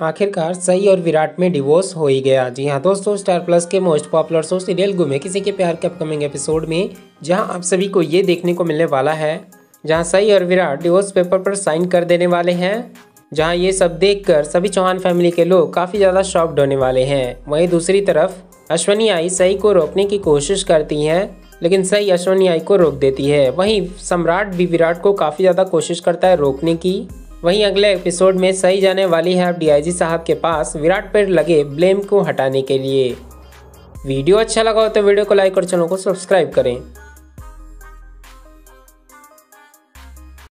आखिरकार सई और विराट में डिवोर्स हो ही गया। जी हाँ दोस्तों, स्टार प्लस के most popular show serial Ghum Hai किसी के प्यार के अपकमिंग एपिसोड में जहां आप सभी को ये देखने को मिलने वाला है जहां सई और विराट डिवोर्स पेपर पर साइन कर देने वाले हैं। जहां ये सब देखकर सभी चौहान फैमिली के लोग काफ़ी ज़्यादा शॉक्ड होने वाले हैं। वहीं दूसरी तरफ अश्वनी आई सई को रोकने की कोशिश करती हैं, लेकिन सई अश्वनी आई को रोक देती है। वहीं सम्राट भी विराट को काफ़ी ज़्यादा कोशिश करता है रोकने की। वहीं अगले एपिसोड में सई जाने वाली है अब डीआईजी साहब के पास विराट पर लगे ब्लेम को हटाने के लिए। वीडियो अच्छा लगा हो तो वीडियो को लाइक और चैनल को सब्सक्राइब करें।